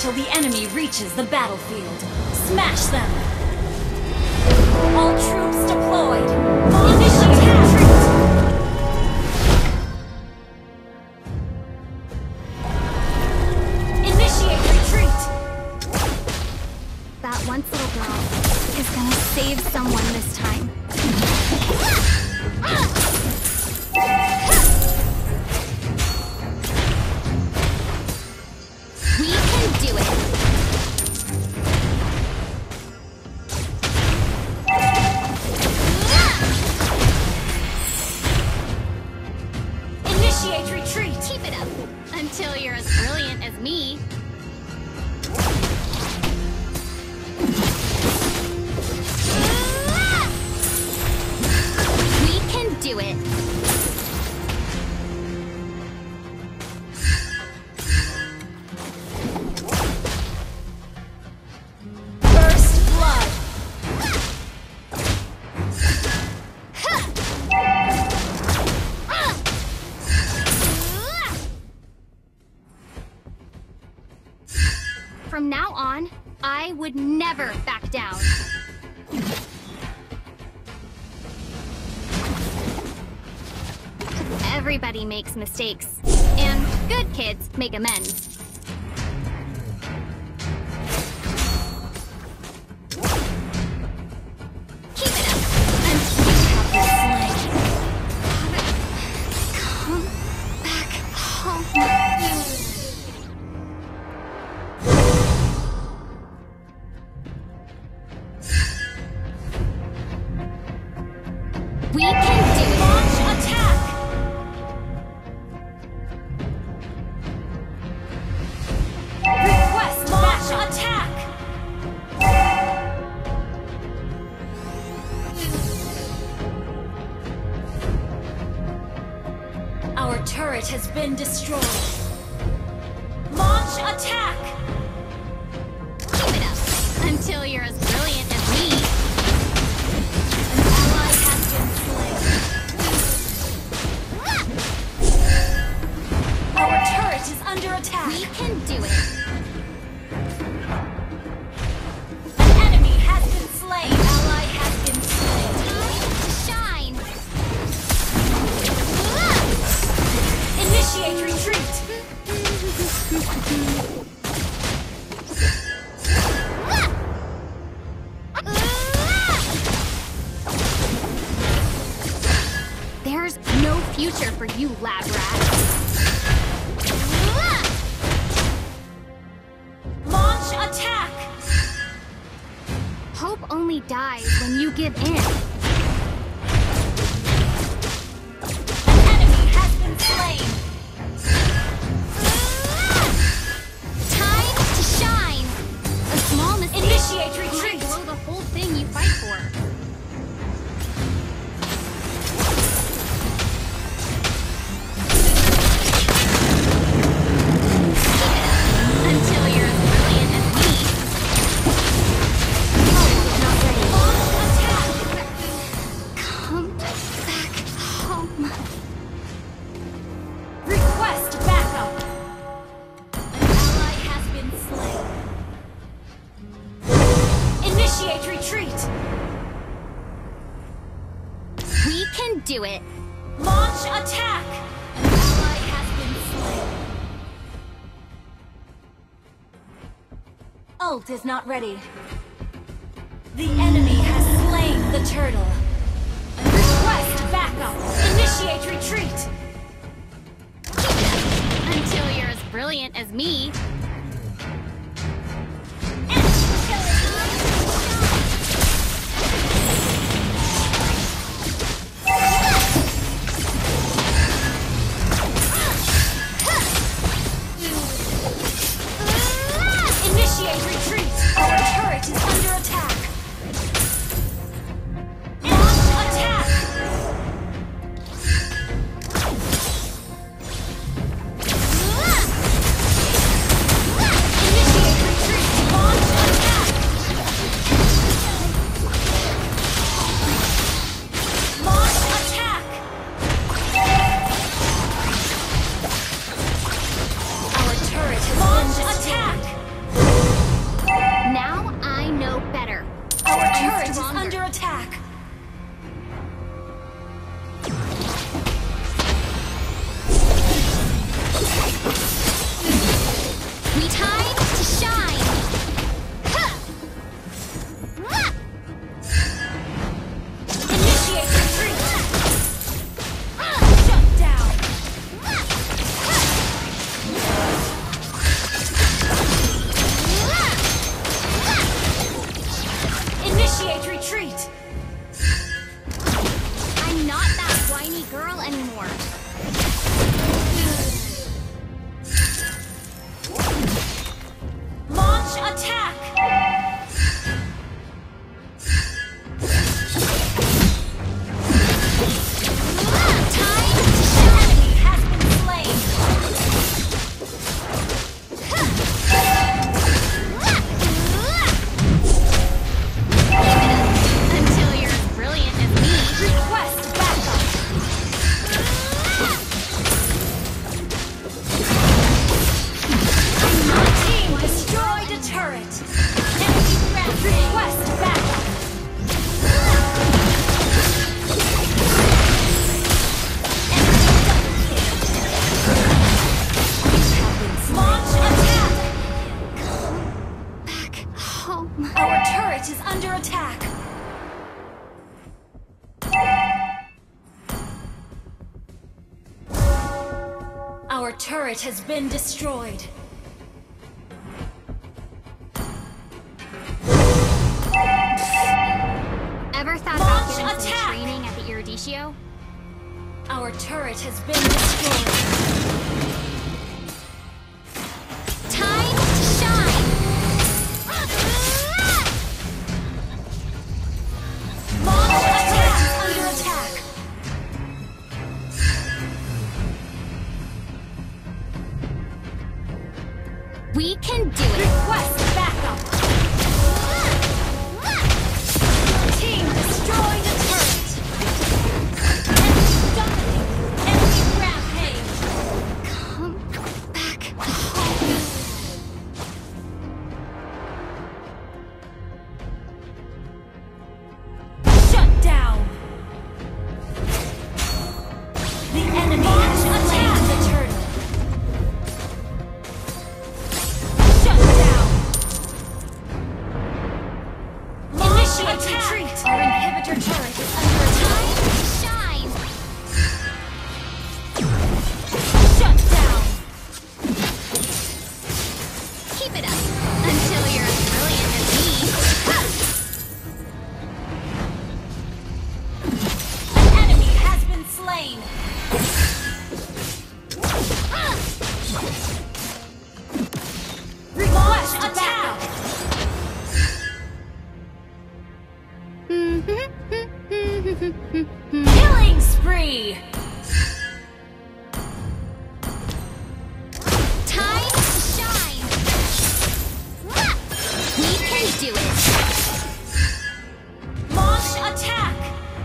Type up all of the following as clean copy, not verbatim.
until the enemy reaches the battlefield. Smash them! All troops deployed! Initiate retreat! Initiate retreat! That once little girl is gonna save someone this time. We can do it! Initiate retreat! Keep it up until you're as brilliant as me. We can do it! First blood! From now on, I would never back down. Everybody makes mistakes, and good kids make amends. Keep it up until you have the slang. Come back home. We can do it! Launch attack! Request launch attack! Our turret has been destroyed. Launch attack! Keep it up until you're as brilliant as me. An ally has been slain. Our turret is under attack. We can do it. An enemy has been slain. Ally has been slain. Time to shine. Initiate retreat. There's no future for you, lab rat. Launch attack. Hope only dies when you give in. An enemy has been slain. Time to shine. A small mistake Initiate might retreat. blow the whole thing you fight for. Until you're as brilliant as me. Launch attack. Come back home. Request backup. An ally has been slain. Initiate retreat. We can do it. Launch attack. An ally has been slain. Ult is not ready. The enemy has slain the turtle. Request backup. Initiate retreat. Until you're as brilliant as me. Initiate retreat. Our turret is under attack. attack. We time to shine! Initiate retreat. Shut down. Initiate retreat. I'm not that whiny girl anymore. Launch attack. Time to Enemy has been slain. until you're as brilliant as me. Request backup. Team destroyed a turret. Enemy request backup. Launch attack. Back home. Our turret is under attack. Our turret has been destroyed. Ever thought Launch about getting some attack! training at the Iridicio? Our turret has been destroyed. Time to shine! Launch attack is under attack. We can do it! Request backup. Team destroyed a turret. Enemy dominating. Enemy rampage. Come back home. Shut down. The enemy has attacked the turtle. Shut down. Initiate retreat. Our inhibitor turret is under attack. Time to shine! Shut down. Keep it up until you're as brilliant as me. An enemy has been slain. Request attack. Killing spree. Time to shine! We can do it! Launch attack.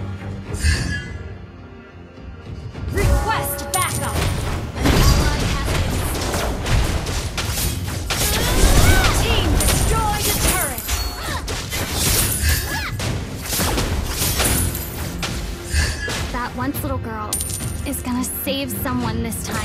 Request backup. An ally has been Team destroyed a turret. That once little girl is gonna save someone this time.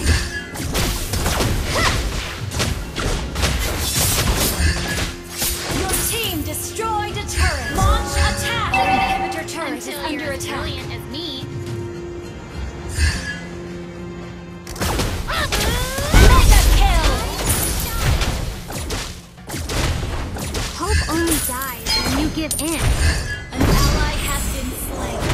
Your team destroyed a turret. Launch attack. Our inhibitor turret is Until under you're as attack. brilliant as me. Mega kill. Hope only dies when you give in. An ally has been slain.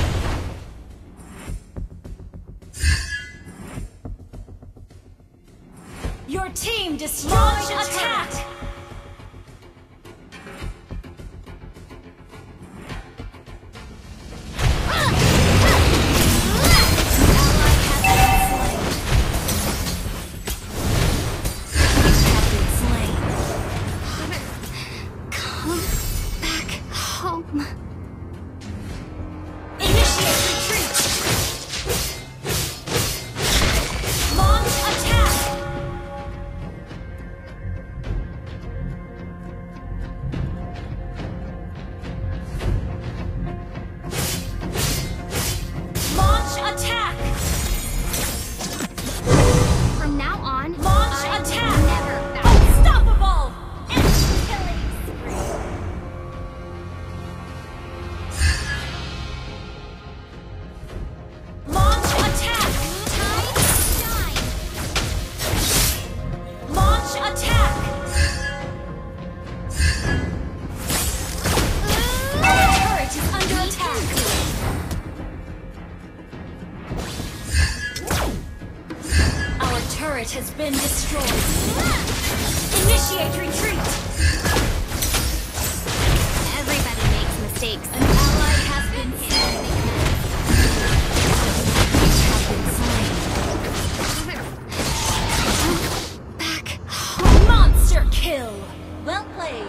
Your team destroyed a attack. Come back home. Initiate retreat. Launch attack. turret has been destroyed. Initiate retreat. Everybody makes mistakes. An ally has been slain. Back. Monster kill. Well played.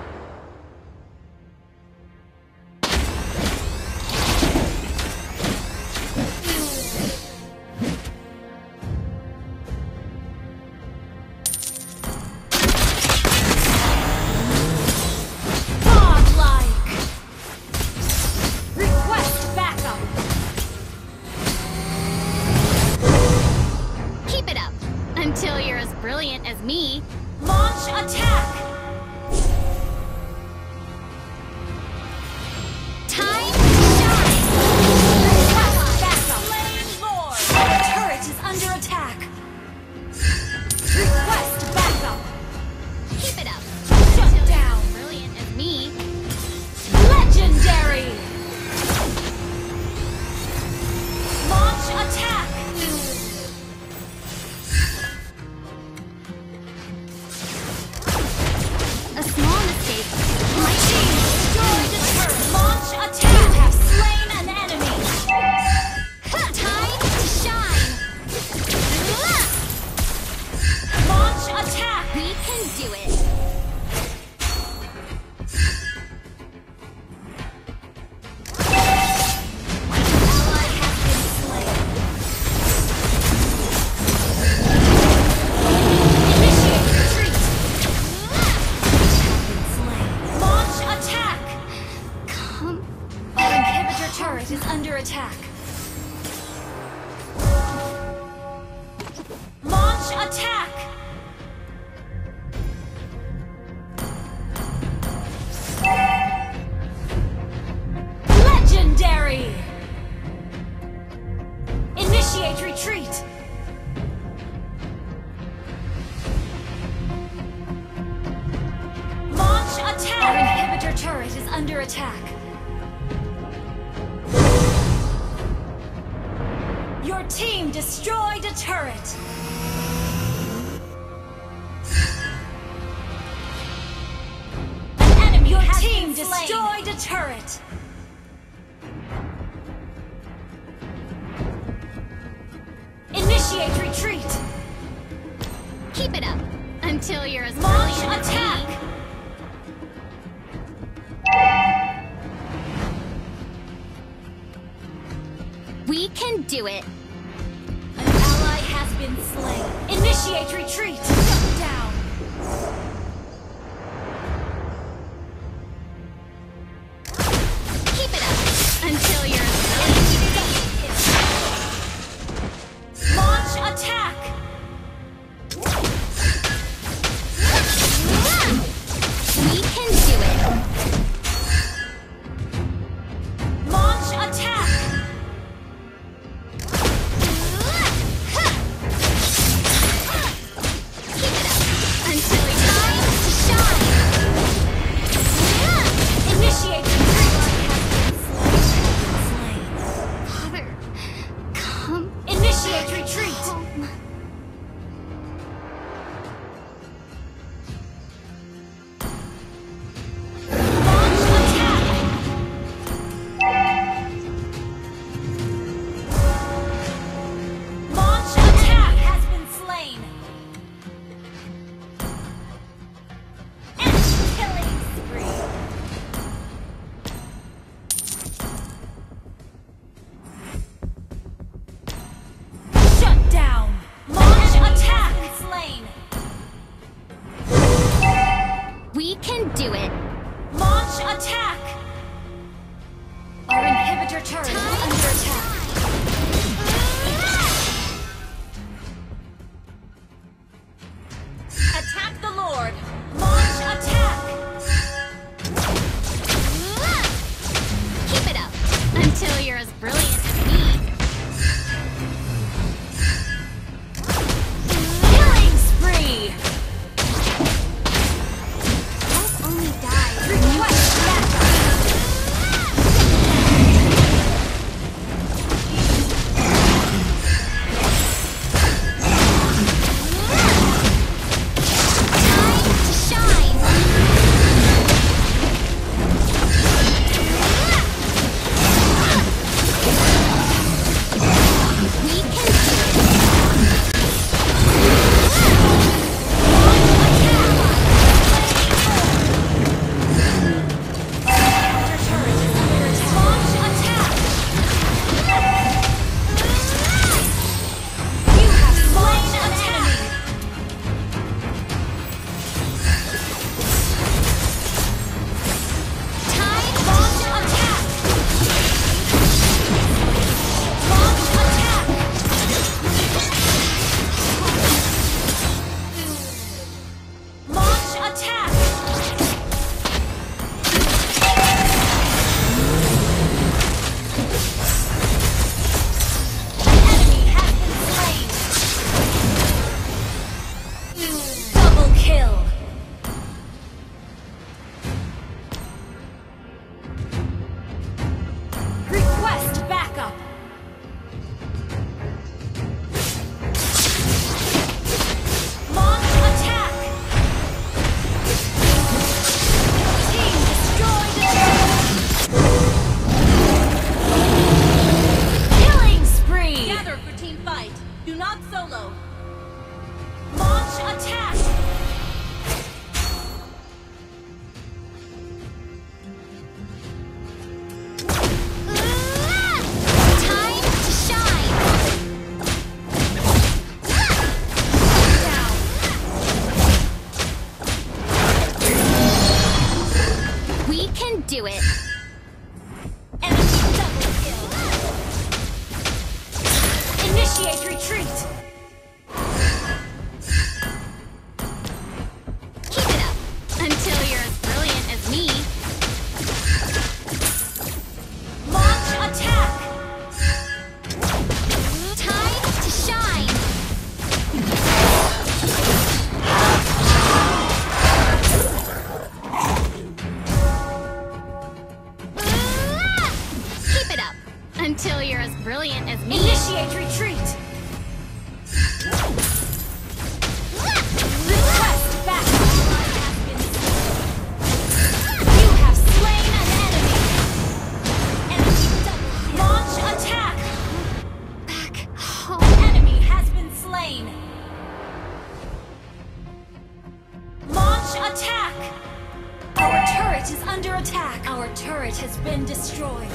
Until you're as brilliant as me. Launch attack! Time to shine! Backup! Flame Lord! The turret is under attack! Request backup! Keep it up! Shut Until down! you're as brilliant as me. Legendary! Launch attack! A small mistake. My team destroyed the turret! Launch attack! You have slain an enemy! Time to shine! Launch attack! We can do it! Ally has been slain. Initiate retreat! Slain. Launch attack! Come. Our inhibitor turret is under attack. Launch attack! Legendary! Initiate retreat! Launch attack! Our inhibitor turret is under attack. Your team destroyed a turret! An enemy Your has team been slain. destroyed a turret! Initiate retreat! Keep it up. Until you're as Launch brilliant as attack! me. We can do it. An ally has been slain. Initiate retreat! Shut down! Keep it up. Until you're as brilliant as me. Launch attack! We can do it. Launch attack! Keep it up. Until it's time to shine. Initiate retreat! Slain. Father, come Initiate retreat! home. Launch attack! Launch attack has been slain! And killing spree! Shut down! Launch attack! Slain! We can do it. Launch attack! Our inhibitor turret is under attack. Attack the Lord! Launch attack! Keep it up. Until you're as brilliant as me. Killing spree! Don't only die. Request backup! retreat! Keep it up until you're as brilliant as me. Launch attack! Time to shine. Keep it up until you're as brilliant as me. Initiate retreat! Request backup! You have slain an enemy! Enemy double kill. Launch attack! Back An home. enemy has been slain! Launch attack! Our turret is under attack! Our turret has been destroyed!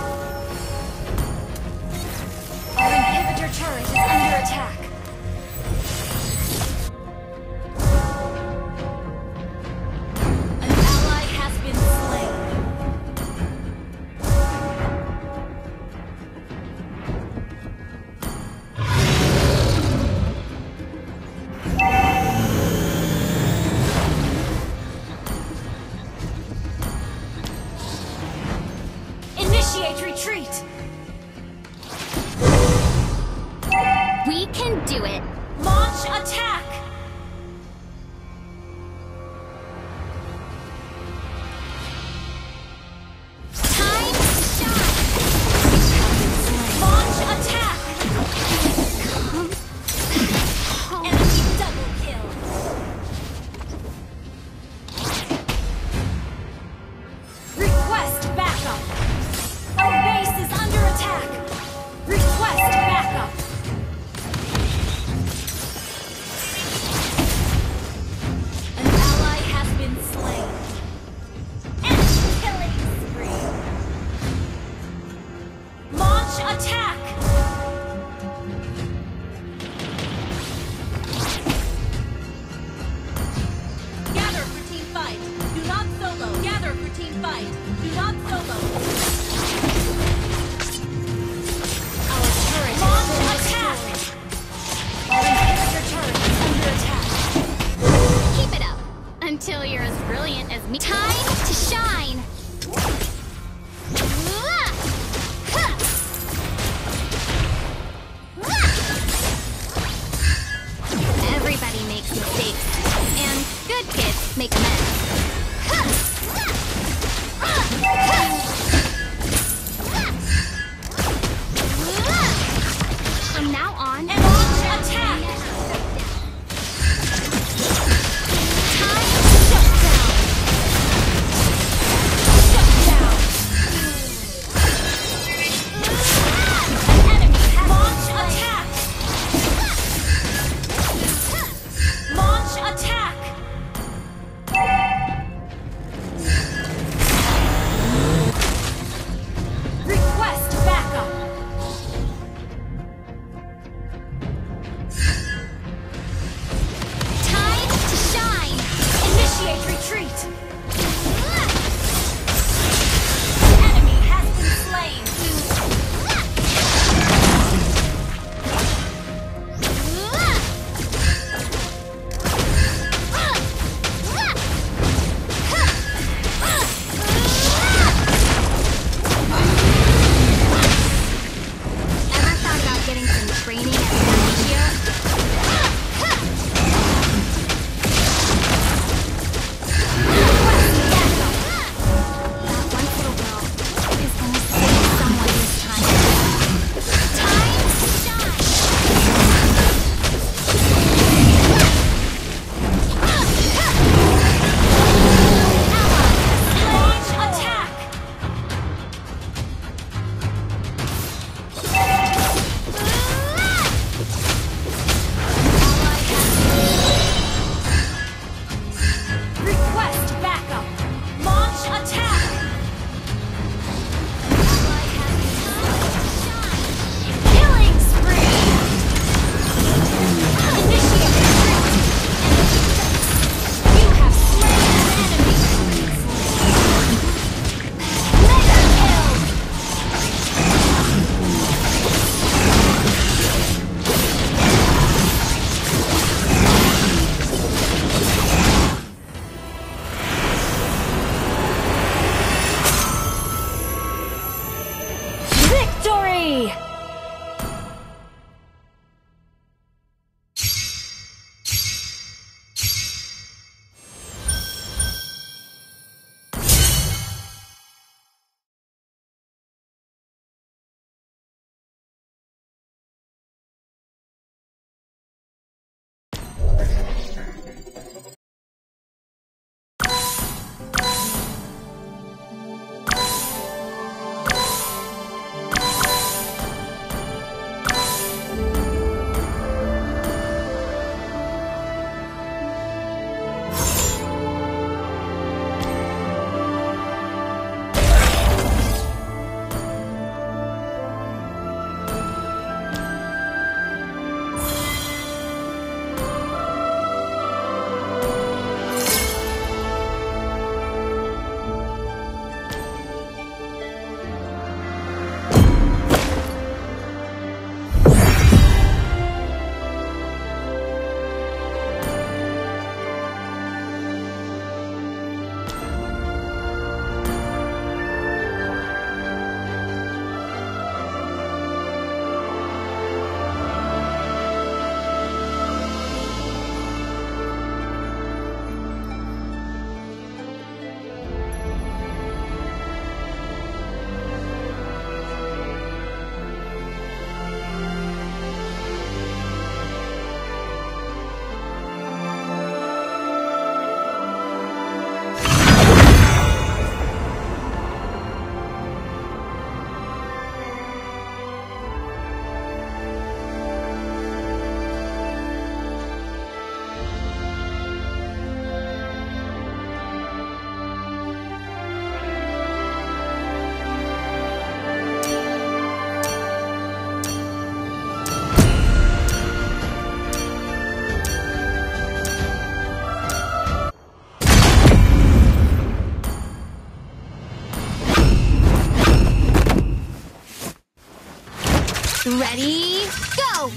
Our inhibitor turret is under attack! An ally has been slain! Initiate retreat! We can do it. Launch attack! Time to shine. Launch attack! Home. Enemy double kill! Request backup! Our base is under attack! Request backup! Victory! Ready, go!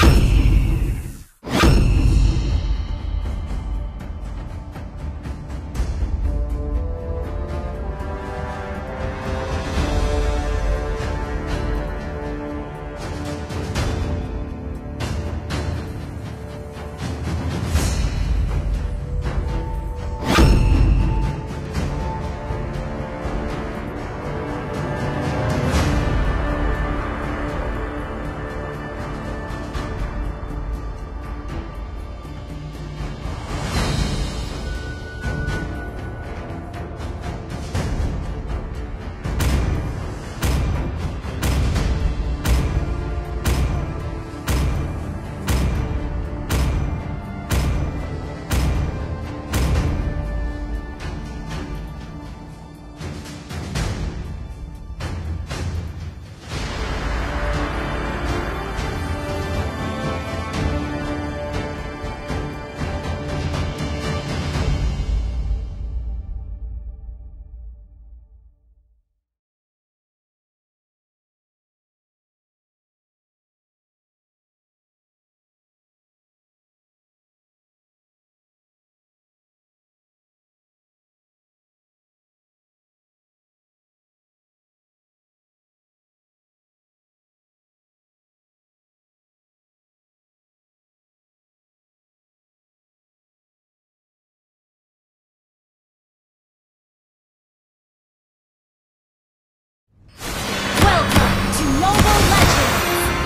Welcome to Mobile Legends!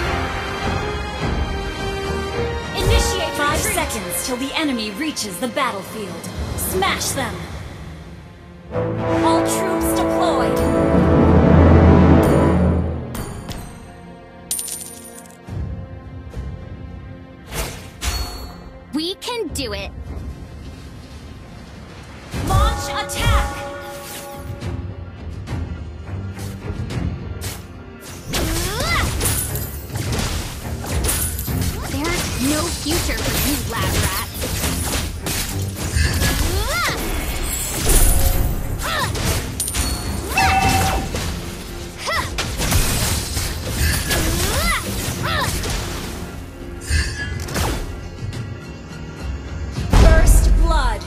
Initiate 5 seconds till the enemy reaches the battlefield. Smash them! All troops deployed! We can do it! Launch attack! There's no future for you, lab rats! First blood!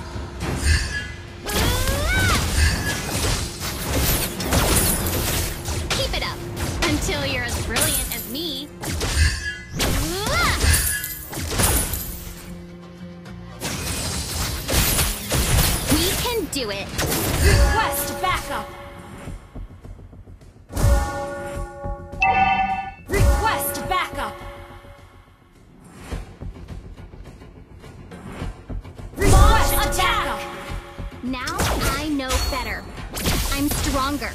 Keep it up until you're as brilliant as me. We can do it. Request backup. Request backup. Request backup. Now I know better. I'm stronger.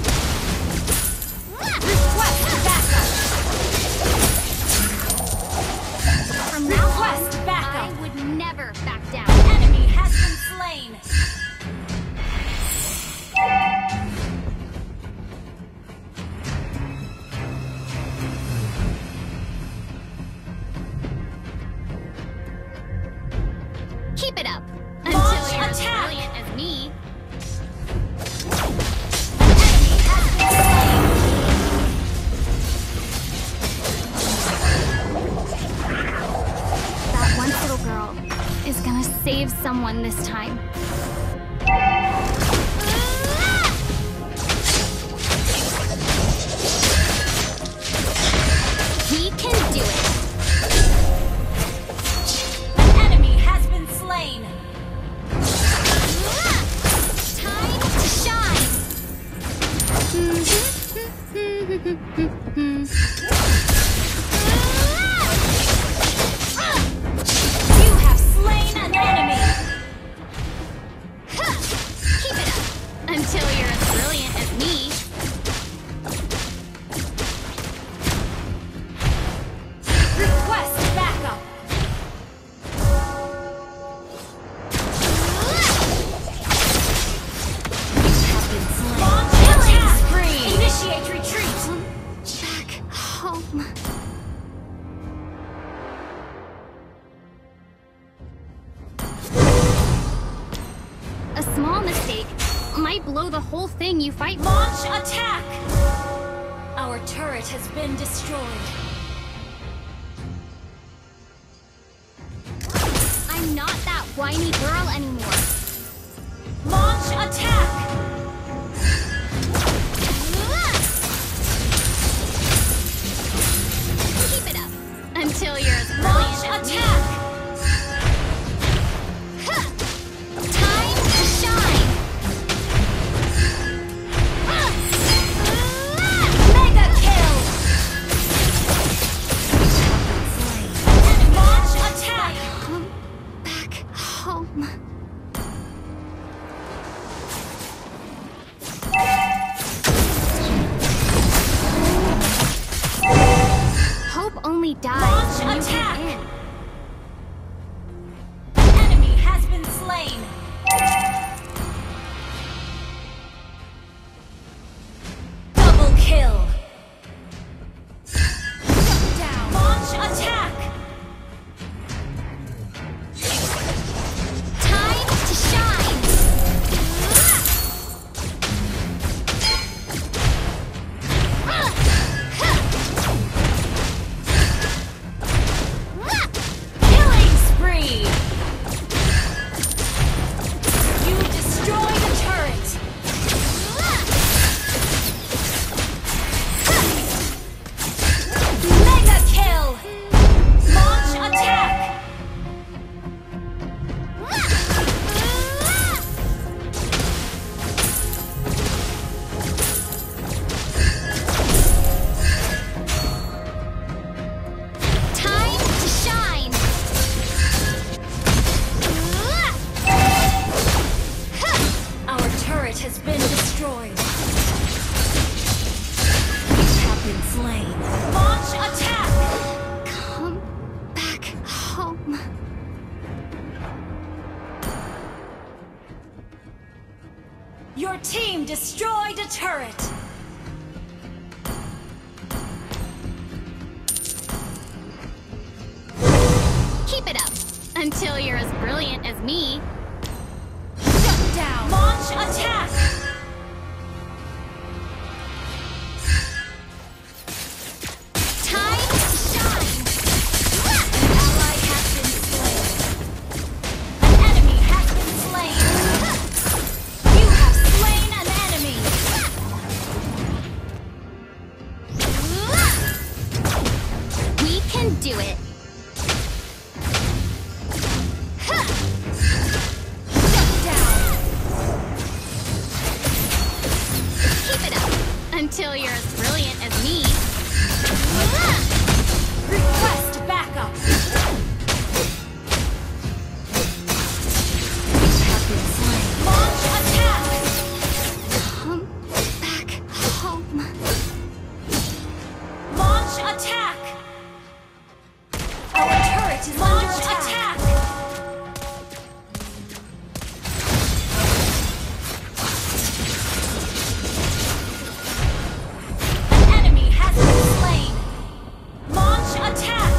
Request backup. From now on, Request backup. I would never back down. Enemy has been slain. Keep it up. Launch Until you're as attack. brilliant as me. Enemy has been slain. That one little girl is gonna save someone this time. We can do it. An enemy has been slain. Time to shine. You have slain an enemy. Keep it up until you're as brilliant as me. Request backup. Launch attack. Spree. Initiate retreat. Back home. A small mistake might blow the whole thing you fight for. Launch attack. Our turret has been destroyed. I'm not that whiny girl anymore. Launch attack. Keep it up until you're as Launch brilliant as me. attack. Time to shine. Mega kill. Launch attack. Come back home. Hope only dies Launch when you attack. give in. Enemy has been slain. Double kill. Shut down. Launch attack. Time to shine. Killing spree. You destroy the turret. Mega kill. Launch attack. Time to shine. Our turret has been destroyed. You have been slain. Launch attack. Come back home. Your team destroyed a turret. Keep it up until you're as brilliant as me. Shut down. Launch attack. Time to shine. An ally has been slain. An enemy has been slain. You have slain an enemy. can do it. Shut down. Keep it up until you're as brilliant as me. Request backup. Launch attack. Come back home. Launch attack. Our turret is under attack. An enemy has been slain. Launch attack.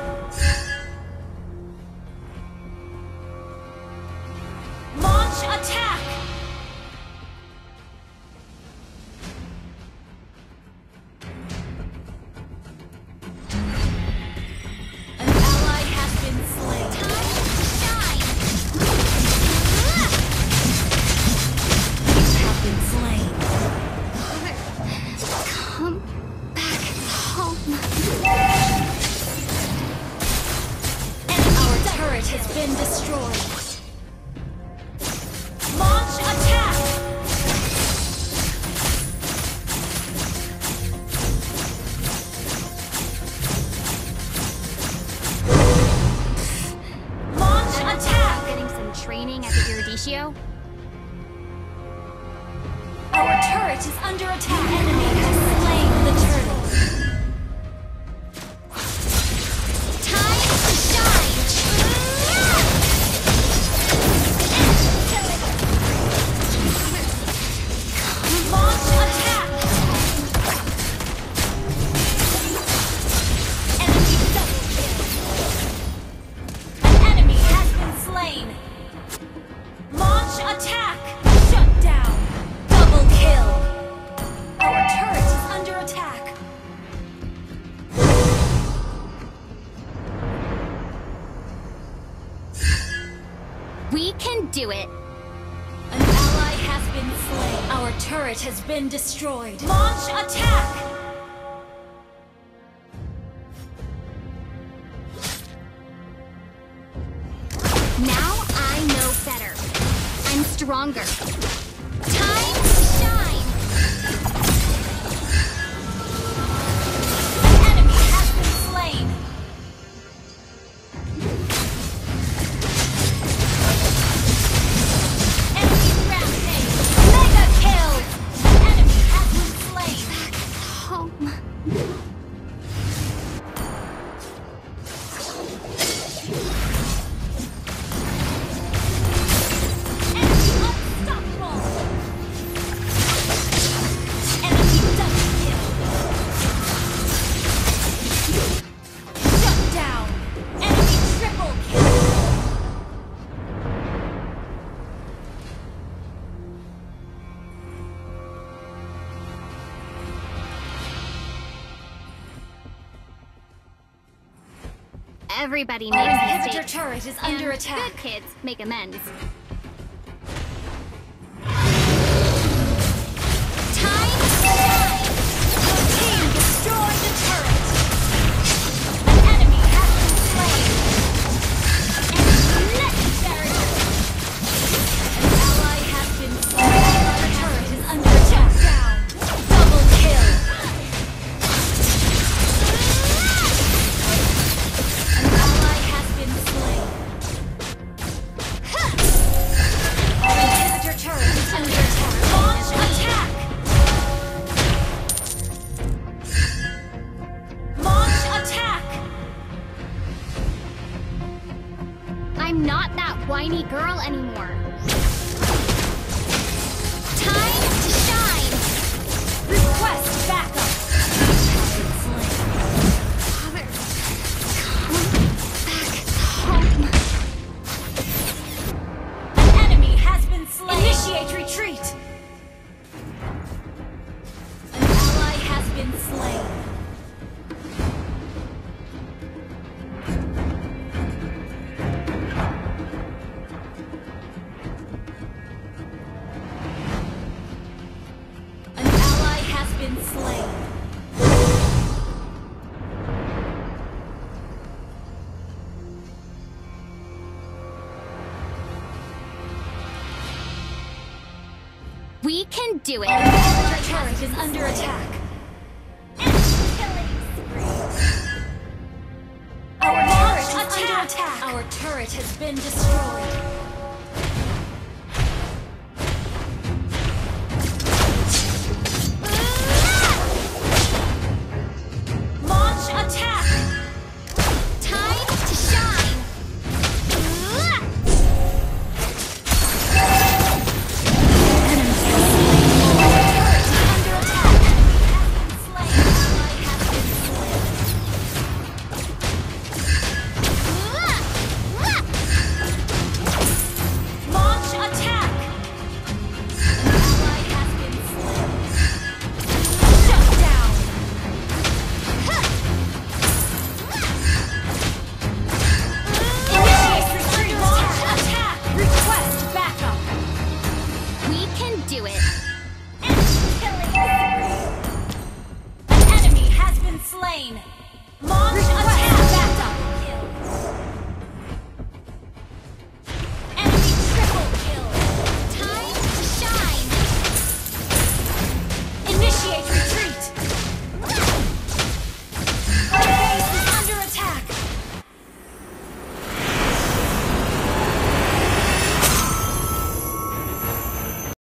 Launch attack. An ally has been slain. Time to shine. You have been slain. Come back home. Our turret has been destroyed. Launch attack! Launch attack! Getting some training at the Iridicio. Our turret is under attack. Enemy has slain the turtle. Time to shine. Launch attack! Enemy double kill. An enemy has been slain. Launch attack! Shut down. Double kill. Our turret is under attack. We can do it. An ally has been slain. Our turret has been destroyed. Launch attack! Now I know better. I'm stronger. Time to shine. An enemy has been slain. Enemy rampage. Mega kill. An enemy has been slain. Home. Enemy unstoppable. Enemy double kill. Shut down. Enemy triple kill. Everybody Our makes inhibitor mistakes. turret is And under attack. Good kids make amends. Time to shine. Your team destroyed the turret. An enemy has been slain. Enemy legendary. An ally has been slain. Our turret is under attack. Down. Double kill. An ally has been slain. Our inhibitor turret is under attack. Launch attack. Launch attack. I'm not that whiny girl anymore. Time to shine. Request backup. Father, come back home. An enemy has been slain. Initiate retreat. An ally has been slain. can do it. Our turret is under attack. Our turret is under attack. Our turret has been destroyed. Slain!